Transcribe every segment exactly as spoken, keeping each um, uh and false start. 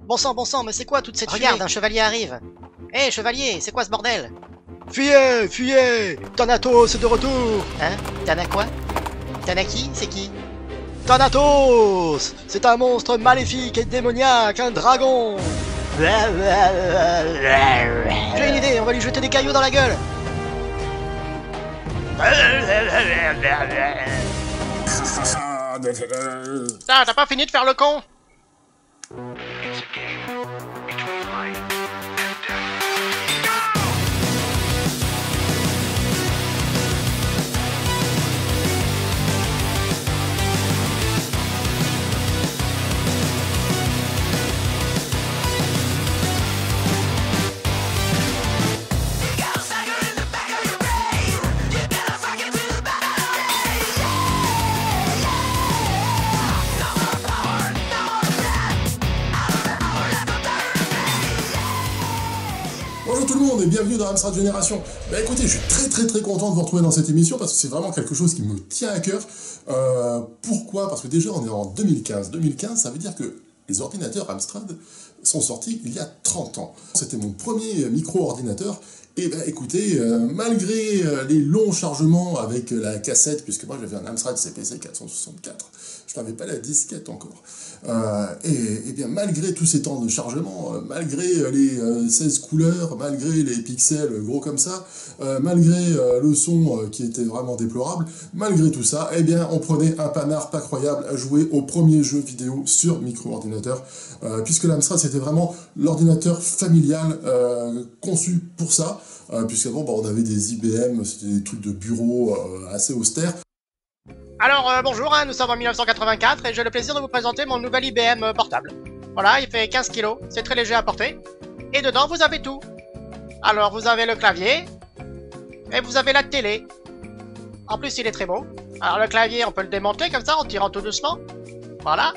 Bon sang, bon sang, mais c'est quoi toute cette Regarde, fumée? Un chevalier arrive. Hé, hey, chevalier, c'est quoi ce bordel? Fuyez, fuyez! Thanatos est de retour! Hein? Tana quoi? Tana qui? C'est qui? Thanatos! C'est un monstre maléfique et démoniaque, un dragon! J'ai une idée, on va lui jeter des cailloux dans la gueule! Ah, t'as pas fini de faire le con? Bonjour tout le monde et bienvenue dans Amstrad Génération. Bah écoutez, je suis très très très content de vous retrouver dans cette émission parce que c'est vraiment quelque chose qui me tient à cœur. Euh, pourquoi? Parce que déjà on est en deux mille quinze. deux mille quinze, ça veut dire que les ordinateurs Amstrad sont sortis il y a trente ans. C'était mon premier micro-ordinateur. Et ben écoutez, euh, malgré euh, les longs chargements avec euh, la cassette, puisque moi j'avais un Amstrad C P C quatre cent soixante-quatre, je n'avais pas la disquette encore. Euh, et, et bien malgré tous ces temps de chargement, euh, malgré les euh, seize couleurs, malgré les pixels gros comme ça, euh, malgré euh, le son euh, qui était vraiment déplorable, malgré tout ça, eh bien on prenait un panard pas croyable à jouer au premier jeu vidéo sur micro-ordinateur, euh, puisque l'Amstrad c'était vraiment l'ordinateur familial euh, conçu pour ça. Euh, puisqu'avant bah, on avait des I B M, c'était des trucs de bureau euh, assez austères. Alors euh, bonjour, hein, nous sommes en mille neuf cent quatre-vingt-quatre et j'ai le plaisir de vous présenter mon nouvel I B M euh, portable. Voilà, il fait quinze kilos, c'est très léger à porter. Et dedans vous avez tout. Alors vous avez le clavier, et vous avez la télé. En plus il est très beau. Alors le clavier on peut le démonter comme ça en tirant tout doucement. Voilà.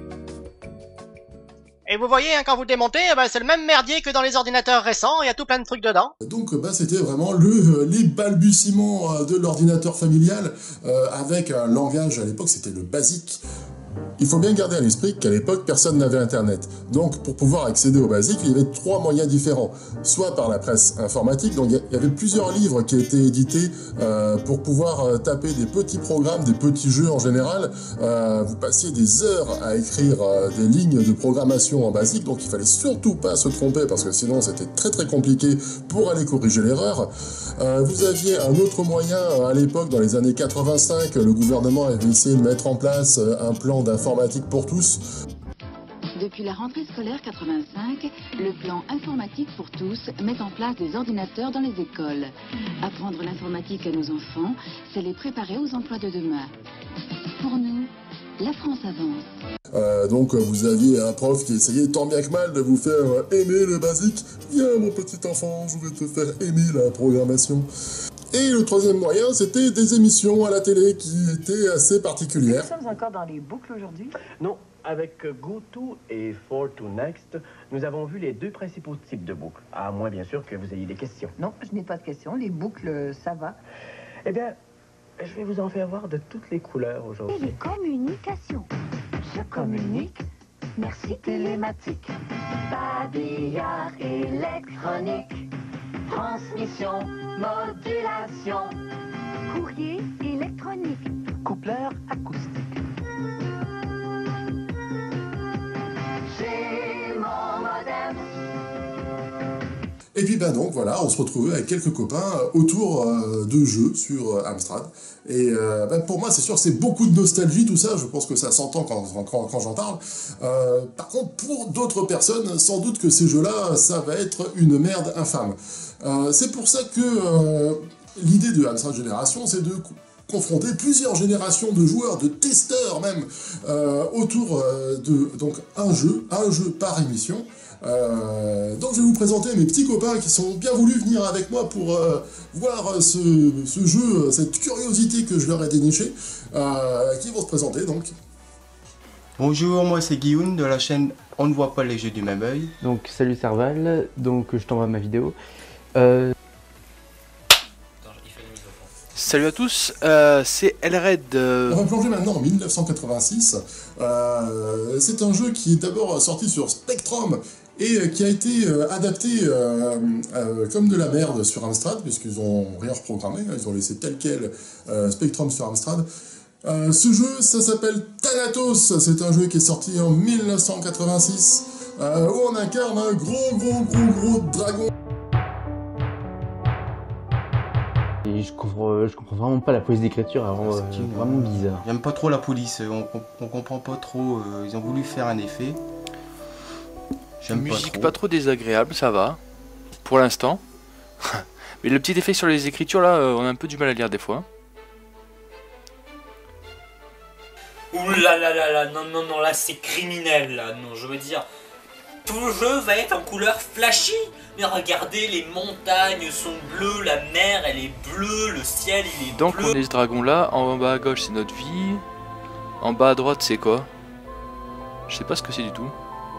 Et vous voyez, hein, quand vous le démontez, bah, c'est le même merdier que dans les ordinateurs récents, il y a tout plein de trucs dedans. Donc bah, c'était vraiment le, les balbutiements de l'ordinateur familial, euh, avec un langage, à l'époque c'était le BASIC. Il faut bien garder à l'esprit qu'à l'époque, personne n'avait Internet. Donc, pour pouvoir accéder au BASIC, il y avait trois moyens différents. Soit par la presse informatique, donc il y avait plusieurs livres qui étaient édités euh, pour pouvoir euh, taper des petits programmes, des petits jeux en général. Euh, vous passiez des heures à écrire euh, des lignes de programmation en BASIC, donc il fallait surtout pas se tromper, parce que sinon c'était très très compliqué pour aller corriger l'erreur. Euh, vous aviez un autre moyen, euh, à l'époque, dans les années quatre-vingt-cinq, le gouvernement avait essayé de mettre en place euh, un plan d'informatique pour tous. Depuis la rentrée scolaire quatre-vingt-cinq, le plan informatique pour tous met en place des ordinateurs dans les écoles. Apprendre l'informatique à nos enfants, c'est les préparer aux emplois de demain. Pour nous, la France avance. Euh, donc vous aviez un prof qui essayait tant bien que mal de vous faire euh, aimer le basique. Viens mon petit enfant, je vais te faire aimer la programmation. Et le troisième moyen, c'était des émissions à la télé qui étaient assez particulières. Nous sommes encore dans les boucles aujourd'hui? Non, avec GoTo et ForToNext, nous avons vu les deux principaux types de boucles. À moins bien sûr que vous ayez des questions. Non, je n'ai pas de questions. Les boucles, ça va. Eh bien, je vais vous en faire voir de toutes les couleurs aujourd'hui. Télécommunications. Je communique. Merci télématique. Babillard électronique. Transmission, modulation. Courrier électronique. Coupleur acoustique. J'ai mon modem. Et puis ben donc voilà, on se retrouvait avec quelques copains autour euh, de jeux sur euh, Amstrad. Et euh, ben, pour moi c'est sûr que c'est beaucoup de nostalgie tout ça, je pense que ça s'entend quand, quand, quand j'en parle. Euh, par contre pour d'autres personnes, sans doute que ces jeux-là, ça va être une merde infâme. Euh, c'est pour ça que euh, l'idée de Amstrad Génération, c'est de confronter plusieurs générations de joueurs, de testeurs même, euh, autour euh, de donc un jeu, un jeu par émission. Euh, donc je vais vous présenter mes petits copains qui sont bien voulus venir avec moi pour euh, voir ce, ce jeu, cette curiosité que je leur ai dénichée, euh, qui vont se présenter donc. Bonjour, moi c'est Guillaume de la chaîne On ne voit pas les jeux du même œil. Donc salut Serval, donc je t'envoie ma vidéo. Euh... Salut à tous, euh, c'est Elred. Euh... On va plonger maintenant en mille neuf cent quatre-vingt-six. Euh, c'est un jeu qui est d'abord sorti sur Spectrum et qui a été euh, adapté euh, euh, comme de la merde sur Amstrad, puisqu'ils ont rien reprogrammé, ils ont laissé tel quel euh, Spectrum sur Amstrad. Euh, ce jeu, ça s'appelle Thanatos, c'est un jeu qui est sorti en mille neuf cent quatre-vingt-six, euh, où on incarne un gros gros gros gros dragon. Et je comprends, je comprends vraiment pas la police d'écriture, alors, euh, c'est vraiment bizarre. J'aime pas trop la police, on, on comprend pas trop, euh, ils ont voulu faire un effet. J'aime pas musique trop. Pas trop désagréable, ça va, pour l'instant. Mais le petit effet sur les écritures là, euh, on a un peu du mal à lire des fois. Ouh là là là là, non non non, là c'est criminel là, non, je veux dire, tout le jeu va être en couleur flashy. Mais regardez, les montagnes sont bleues, la mer elle est bleue, le ciel il est Donc bleu. Donc on est ce dragon là, en bas à gauche c'est notre vie, en bas à droite c'est quoi? Je sais pas ce que c'est du tout.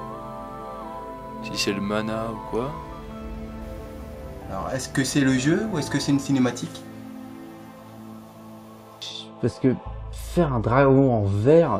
Si c'est le mana ou quoi. Alors est-ce que c'est le jeu ou est-ce que c'est une cinématique? Parce que faire un dragon en vert,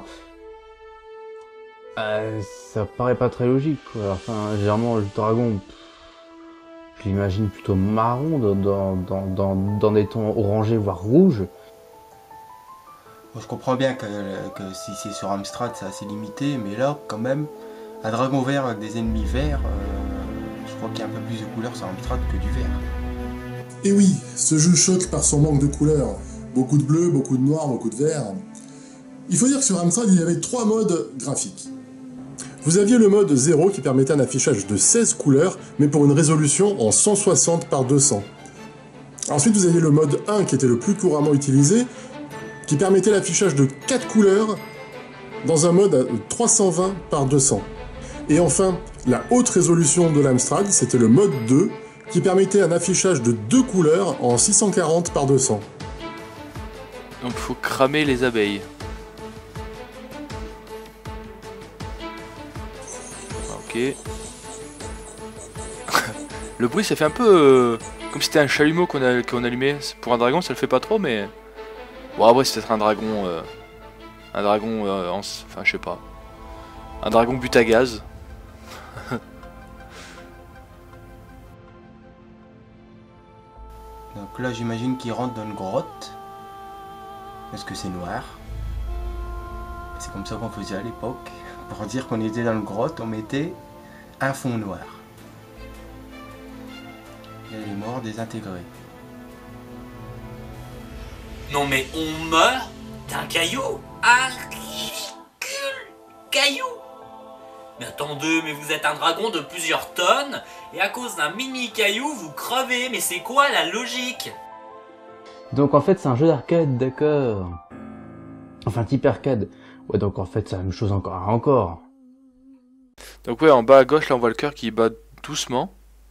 euh, ça paraît pas très logique quoi. Enfin, généralement le dragon, je l'imagine plutôt marron dans, dans, dans, dans des tons orangés voire rouges. Bon, je comprends bien que, que si c'est sur Amstrad c'est assez limité, mais là quand même un dragon vert avec des ennemis verts, euh, je crois qu'il y a un peu plus de couleurs sur Amstrad que du vert. Et oui, ce jeu choque par son manque de couleurs. Beaucoup de bleu, beaucoup de noir, beaucoup de vert. Il faut dire que sur Amstrad, il y avait trois modes graphiques. Vous aviez le mode zéro qui permettait un affichage de seize couleurs, mais pour une résolution en cent soixante par deux cents. Ensuite, vous aviez le mode un qui était le plus couramment utilisé, qui permettait l'affichage de quatre couleurs dans un mode trois cent vingt par deux cents. Et enfin, la haute résolution de l'Amstrad, c'était le mode deux, qui permettait un affichage de deux couleurs en six cent quarante par deux cents. Donc il faut cramer les abeilles. Ok. Le bruit ça fait un peu euh, comme si c'était un chalumeau qu'on a, qu'on allumait. Pour un dragon ça le fait pas trop mais... Bon après c'est peut-être un dragon... Euh, un dragon... Euh, en... Enfin je sais pas. Un dragon but à gaz. Donc là j'imagine qu'il rentre dans une grotte. Est-ce que c'est noir? C'est comme ça qu'on faisait à l'époque. Pour dire qu'on était dans une grotte, on mettait un fond noir. Et les morts désintégrés. Non mais on meurt d'un caillou? Un caillou? Mais attendez, mais vous êtes un dragon de plusieurs tonnes, et à cause d'un mini caillou, vous crevez, mais c'est quoi la logique? Donc en fait c'est un jeu d'arcade, d'accord. Enfin type arcade. Ouais donc en fait c'est la même chose encore et encore. Donc ouais en bas à gauche là on voit le cœur qui bat doucement.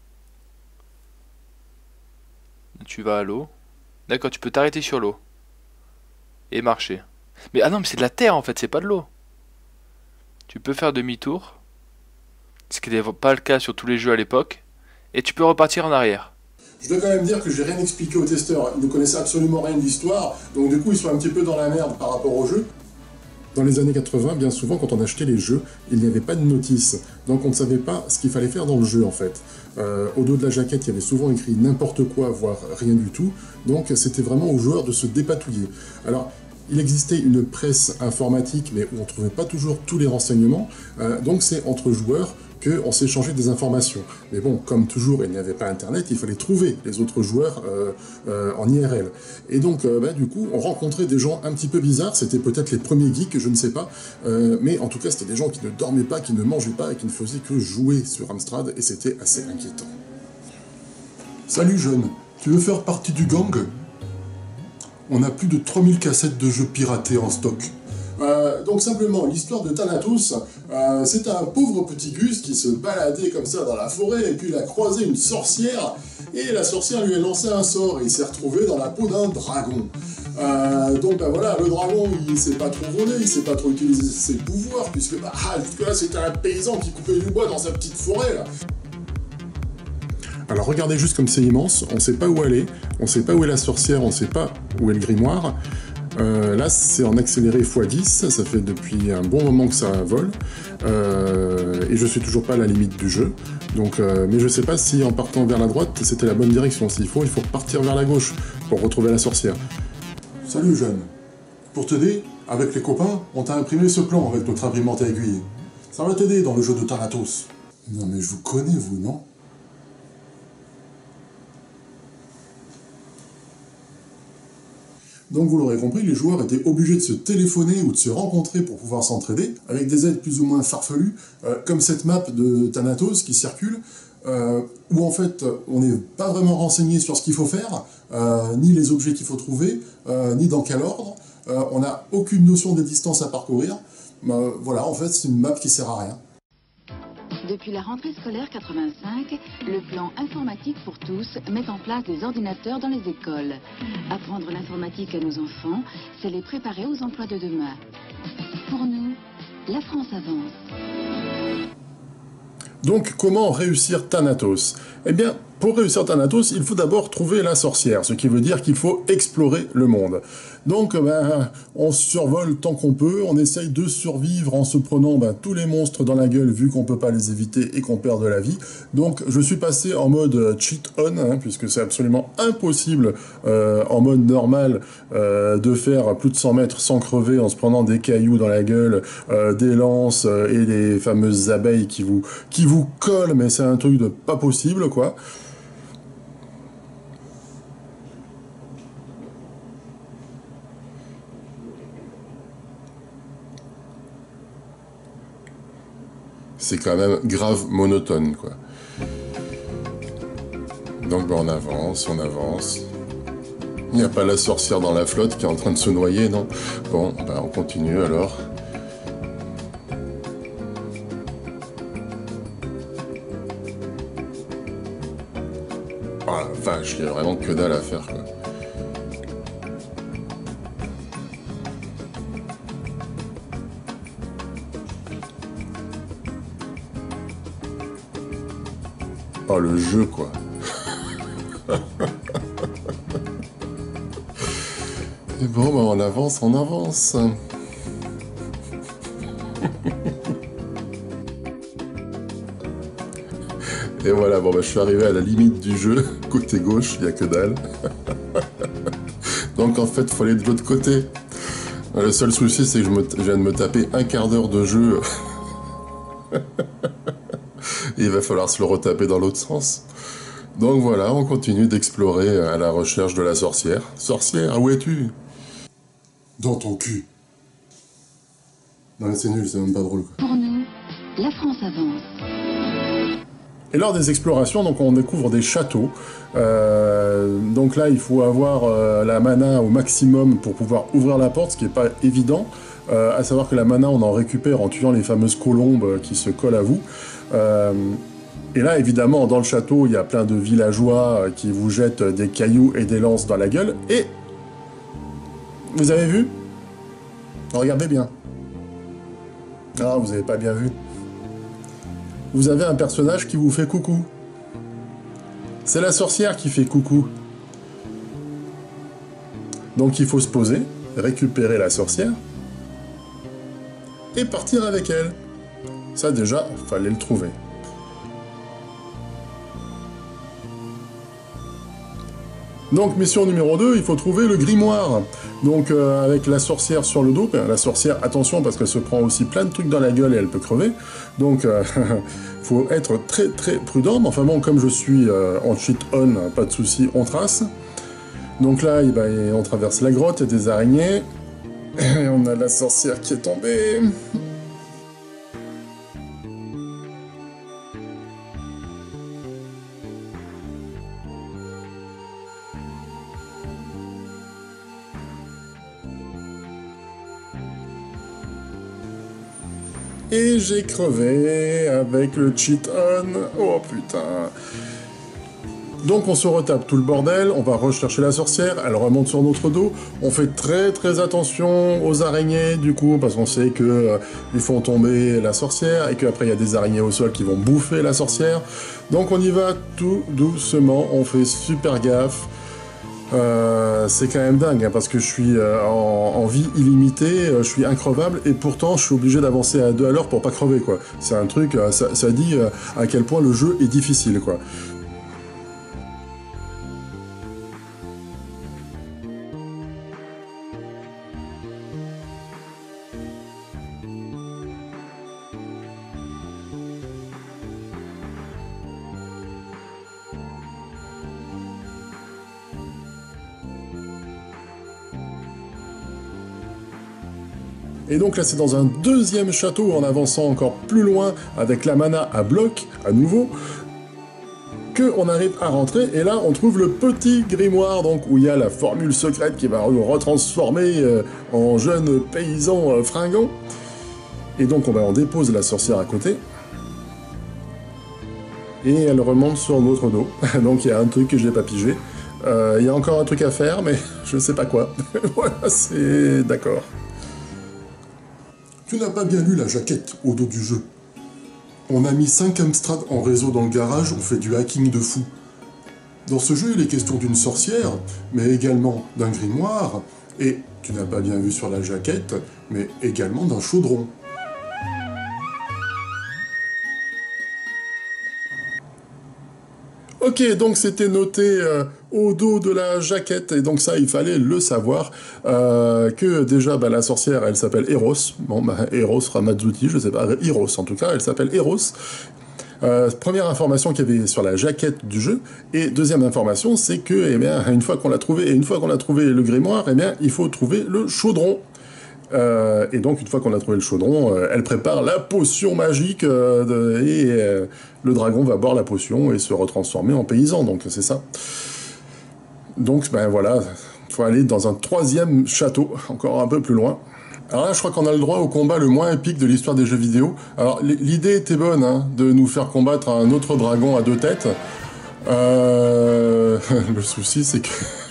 Tu vas à l'eau. D'accord, tu peux t'arrêter sur l'eau. Et marcher. Mais ah non mais c'est de la terre en fait, c'est pas de l'eau. Tu peux faire demi-tour. Ce qui n'était pas le cas sur tous les jeux à l'époque. Et tu peux repartir en arrière. Je dois quand même dire que j'ai rien expliqué aux testeurs, ils ne connaissaient absolument rien de l'histoire, donc du coup ils sont un petit peu dans la merde par rapport au jeu. Dans les années quatre-vingt, bien souvent quand on achetait les jeux, il n'y avait pas de notice, donc on ne savait pas ce qu'il fallait faire dans le jeu en fait. Euh, au dos de la jaquette, il y avait souvent écrit n'importe quoi, voire rien du tout, donc c'était vraiment aux joueurs de se dépatouiller. Alors, il existait une presse informatique, mais où on ne trouvait pas toujours tous les renseignements, euh, donc c'est entre joueurs qu'on s'échangeait des informations. Mais bon, comme toujours, il n'y avait pas Internet, il fallait trouver les autres joueurs euh, euh, en I R L. Et donc, euh, bah, du coup, on rencontrait des gens un petit peu bizarres, c'était peut-être les premiers geeks, je ne sais pas, euh, mais en tout cas, c'était des gens qui ne dormaient pas, qui ne mangeaient pas, et qui ne faisaient que jouer sur Amstrad, et c'était assez inquiétant. Salut jeune, tu veux faire partie du gang? On a plus de trois mille cassettes de jeux piratés en stock. Euh, donc simplement, l'histoire de Thanatos, euh, c'est un pauvre petit Gus qui se baladait comme ça dans la forêt, et puis il a croisé une sorcière, et la sorcière lui a lancé un sort, et il s'est retrouvé dans la peau d'un dragon. Euh, donc ben voilà, le dragon, il sait pas trop voler, il sait pas trop utiliser ses pouvoirs, puisque bah, jusque là c'était un paysan qui coupait du bois dans sa petite forêt là. Alors regardez juste comme c'est immense, on sait pas où elle est, on sait pas où est la sorcière, on sait pas où est le grimoire. Euh, là c'est en accéléré fois dix, ça fait depuis un bon moment que ça vole, euh, et je suis toujours pas à la limite du jeu, donc, euh, mais je sais pas si en partant vers la droite c'était la bonne direction, s'il faut, il faut partir vers la gauche pour retrouver la sorcière. Salut jeune, pour t'aider, avec les copains, on t'a imprimé ce plan avec notre imprimante à aiguille. Ça va t'aider dans le jeu de Thanatos. Non mais je vous connais vous, non? Donc vous l'aurez compris, les joueurs étaient obligés de se téléphoner ou de se rencontrer pour pouvoir s'entraider, avec des aides plus ou moins farfelues, euh, comme cette map de Thanatos qui circule, euh, où en fait on n'est pas vraiment renseigné sur ce qu'il faut faire, euh, ni les objets qu'il faut trouver, euh, ni dans quel ordre, euh, on n'a aucune notion des distances à parcourir, euh, voilà, en fait c'est une map qui sert à rien. Depuis la rentrée scolaire quatre-vingt-cinq, le plan informatique pour tous met en place des ordinateurs dans les écoles. Apprendre l'informatique à nos enfants, c'est les préparer aux emplois de demain. Pour nous, la France avance. Donc, comment réussir Thanatos? Eh bien, pour réussir Thanatos, il faut d'abord trouver la sorcière, ce qui veut dire qu'il faut explorer le monde. Donc, ben, on survole tant qu'on peut, on essaye de survivre en se prenant ben, tous les monstres dans la gueule, vu qu'on peut pas les éviter et qu'on perd de la vie. Donc, je suis passé en mode cheat-on, hein, puisque c'est absolument impossible, euh, en mode normal, euh, de faire plus de cent mètres sans crever, en se prenant des cailloux dans la gueule, euh, des lances euh, et les fameuses abeilles qui vous, qui vous collent, mais c'est un truc de pas possible, quoi. C'est quand même grave monotone, quoi. Donc ben, on avance, on avance. Il n'y a pas la sorcière dans la flotte qui est en train de se noyer, non? Bon, ben on continue alors. Ah la vache, il y a vraiment que dalle à faire, quoi. Oh, le jeu, quoi. Et bon, bah, on avance, on avance. Et voilà, bon, bah, je suis arrivé à la limite du jeu. Côté gauche, il n'y a que dalle. Donc, en fait, il faut aller de l'autre côté. Le seul souci, c'est que je, me je viens de me taper un quart d'heure de jeu. Il va falloir se le retaper dans l'autre sens. Donc voilà, on continue d'explorer à la recherche de la sorcière. Sorcière, où es-tu? Dans ton cul. Non mais c'est nul, c'est même pas drôle, quoi. Pour nous, la France avance. Et lors des explorations, donc on découvre des châteaux. Euh, donc là, il faut avoir euh, la mana au maximum pour pouvoir ouvrir la porte, ce qui n'est pas évident. Euh, à savoir que la mana, on en récupère en tuant les fameuses colombes qui se collent à vous. Euh, et là, évidemment, dans le château, il y a plein de villageois qui vous jettent des cailloux et des lances dans la gueule. Et... vous avez vu? Regardez bien. Ah, vous n'avez pas bien vu. Vous avez un personnage qui vous fait coucou. C'est la sorcière qui fait coucou. Donc il faut se poser, récupérer la sorcière, et partir avec elle. Ça déjà, fallait le trouver. Donc mission numéro deux, il faut trouver le grimoire. Donc euh, avec la sorcière sur le dos, la sorcière, attention parce qu'elle se prend aussi plein de trucs dans la gueule et elle peut crever. Donc euh, faut être très très prudent, mais enfin bon, comme je suis euh, en cheat on, pas de souci, on trace. Donc là, eh ben, on traverse la grotte, il y a des araignées, et on a la sorcière qui est tombée. Et j'ai crevé avec le cheat on. Oh putain. Donc on se retape tout le bordel, on va rechercher la sorcière, elle remonte sur notre dos, on fait très très attention aux araignées du coup, parce qu'on sait que euh, ils font tomber la sorcière, et qu'après il y a des araignées au sol qui vont bouffer la sorcière. Donc on y va tout doucement, on fait super gaffe. Euh, c'est quand même dingue, hein, parce que je suis euh, en, en vie illimitée, euh, je suis increvable, et pourtant je suis obligé d'avancer à deux à l'heure pour pas crever, quoi. C'est un truc, euh, ça, ça dit euh, à quel point le jeu est difficile, quoi. Et donc là c'est dans un deuxième château, en avançant encore plus loin, avec la mana à bloc, à nouveau, que on arrive à rentrer, et là on trouve le petit grimoire, donc où il y a la formule secrète qui va nous retransformer euh, en jeune paysan euh, fringant. Et donc on, va, on dépose la sorcière à côté, et elle remonte sur notre dos. Donc il y a un truc que j'ai pas pigé. Euh, il y a encore un truc à faire, mais je sais pas quoi. Voilà, c'est... d'accord. Tu n'as pas bien lu la jaquette au dos du jeu. On a mis cinq Amstrad en réseau dans le garage, on fait du hacking de fou. Dans ce jeu, il est question d'une sorcière, mais également d'un grimoire, et, tu n'as pas bien vu sur la jaquette, mais également d'un chaudron. Ok, donc c'était noté euh, au dos de la jaquette, et donc ça, il fallait le savoir, euh, que déjà, bah, la sorcière, elle s'appelle Eros, bon, bah, Eros Ramazzotti, je sais pas, Eros en tout cas, elle s'appelle Eros. Euh, première information qu'il y avait sur la jaquette du jeu, et deuxième information, c'est que, eh bien, une fois qu'on l'a trouvé, et une fois qu'on a trouvé le grimoire, eh bien, il faut trouver le chaudron. Euh, et donc, une fois qu'on a trouvé le chaudron, euh, elle prépare la potion magique, euh, de, et euh, le dragon va boire la potion et se retransformer en paysan, donc c'est ça. Donc, ben voilà, il faut aller dans un troisième château, encore un peu plus loin. Alors là, je crois qu'on a le droit au combat le moins épique de l'histoire des jeux vidéo. Alors, l'idée était bonne, hein, de nous faire combattre un autre dragon à deux têtes. Euh... le souci, c'est que...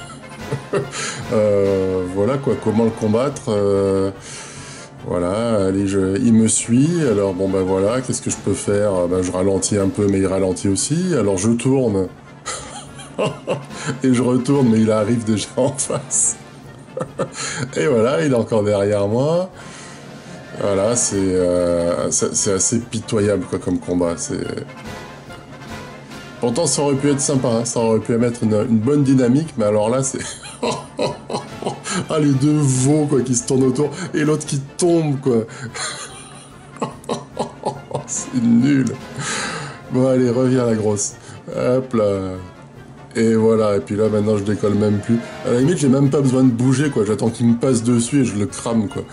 euh, voilà quoi, comment le combattre, euh, voilà, allez, je, il me suit, alors bon ben voilà, qu'est-ce que je peux faire, ben, je ralentis un peu mais il ralentit aussi, alors je tourne, et je retourne mais il arrive déjà en face, et voilà, il est encore derrière moi, voilà, c'est euh, c'est assez pitoyable quoi comme combat, c'est... Pourtant, ça aurait pu être sympa, hein. Ça aurait pu mettre une, une bonne dynamique, mais alors là, c'est... ah, les deux veaux, quoi, qui se tournent autour, et l'autre qui tombe, quoi. C'est nul. Bon, allez, reviens, la grosse. Hop là. Et voilà, et puis là, maintenant, je décolle même plus. À la limite, j'ai même pas besoin de bouger, quoi. J'attends qu'il me passe dessus et je le crame, quoi.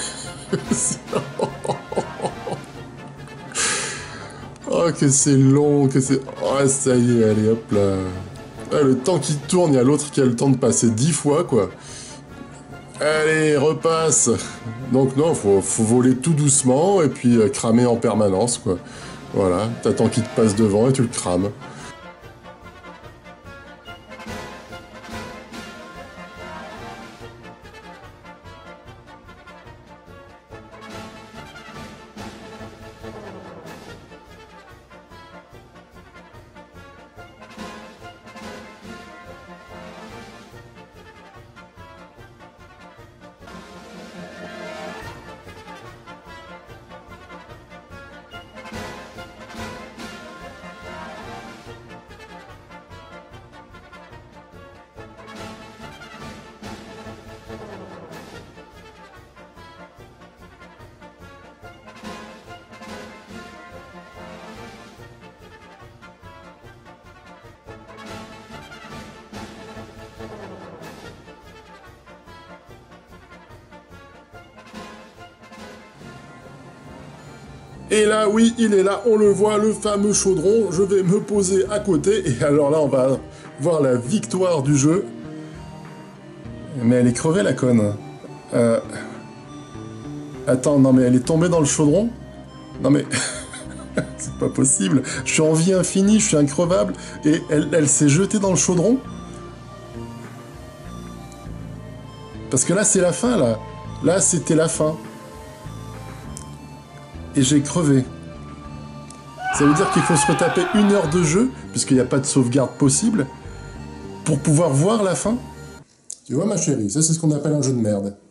Oh, que c'est long, que c'est... Oh, ça y est, allez, hop là. Ah, le temps qui tourne, il y a l'autre qui a le temps de passer dix fois, quoi. Allez, repasse. Donc non, faut, faut voler tout doucement et puis euh, cramer en permanence, quoi. Voilà, t'attends qu'il te passe devant et tu le crames. Et là, oui, il est là, on le voit, le fameux chaudron. Je vais me poser à côté. Et alors là, on va voir la victoire du jeu. Mais elle est crevée, la conne. Euh... Attends, non mais elle est tombée dans le chaudron? Non mais... C'est pas possible. Je suis en vie infinie, je suis increvable, et elle, elle s'est jetée dans le chaudron. Parce que là, c'est la fin, là. Là, c'était la fin. Et j'ai crevé. Ça veut dire qu'il faut se retaper une heure de jeu, puisqu'il n'y a pas de sauvegarde possible, pour pouvoir voir la fin. Tu vois, ma chérie, ça, c'est ce qu'on appelle un jeu de merde.